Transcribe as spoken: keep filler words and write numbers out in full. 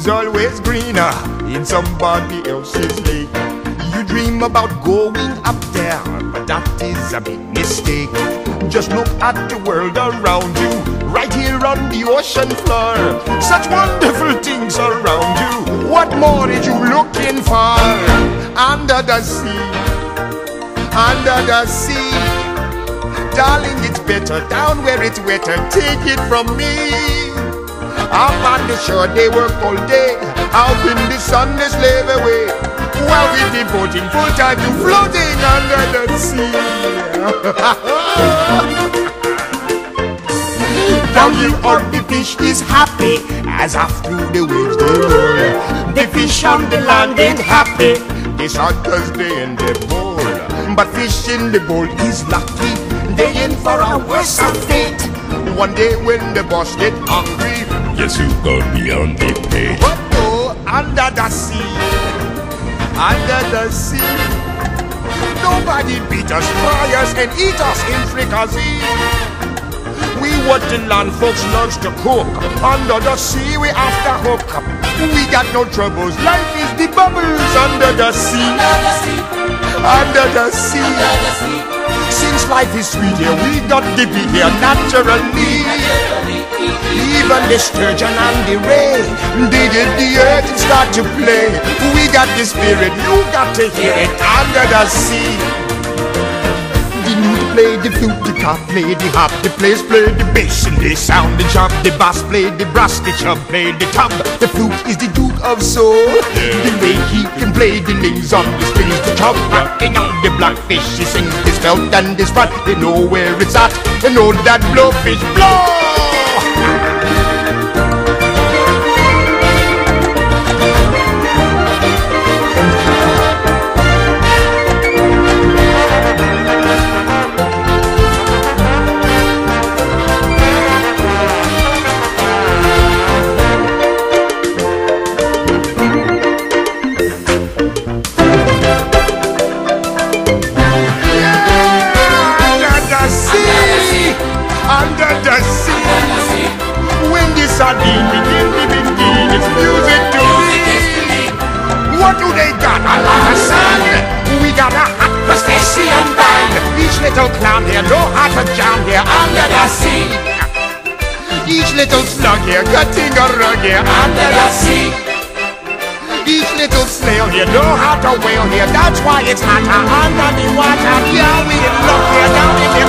always greener in somebody else's lake. You dream about going up there, but that is a big mistake. Just look at the world around you, right here on the ocean floor. Such wonderful things around you. What more are you looking for? Under the sea, under the sea. Darling, it's better down where it's wetter. Take it from me. Up on the shore they work all day, out in the sun they slave away, while we're devoting full time to floating under the sea. Down here all the fish is happy, as off through the waves they roll. The fish on the land ain't happy, they sad cause they in the bowl. But fish in the bowl is lucky, they in for a worse fate. One day when the boss get hungry, yes, you got me on the page. But oh, under the sea, under the sea, nobody beat us, fry us, and eat us in fricassee. We what the land folks loves to cook. Under the sea, we after hook. We got no troubles. Life is the bubbles under the sea. Under the sea, under the sea. Under the sea. Since life is sweet here, we got to be here naturally. Even the sturgeon and the ray, they did the earth and start to play. We got the spirit, you got to hear it under the sea. The lute play the flute, the cop play the hop, the players play the bass and they sound the chop. The bass play the brass, the chub play the tub. The flute is the Duke of Soul. The way he can play the lings on the strings, the chub rocking on the blackfish. He sings his belt and his fat. They know where it's at. They know that blowfish blow. Under the sea, when the sardine begin to begin, it's music to me. What do they got? A lot of sun. We got a hot crustacean band. Each little clown here know how to jam here under the sea. Each little slug here cutting a rug here under the sea. Each little snail here know how to whale here. That's why it's hotter under the water. Yeah, we in love here down in the